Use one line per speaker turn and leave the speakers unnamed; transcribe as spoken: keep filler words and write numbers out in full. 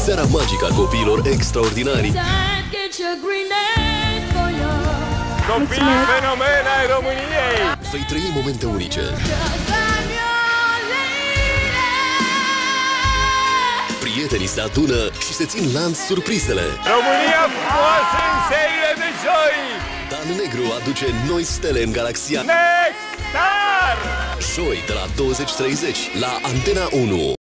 seara magică a copiilor extraordinari.
Copii fenomeni ai României!
Vei trăi momente unice. Prietenii se adună și se țin lanț surprizele.
România frumoasă în serile de joi!
Dan Negru aduce noi stele în galaxia
Next Star!
Joi de la douăzeci treizeci la Antena unu.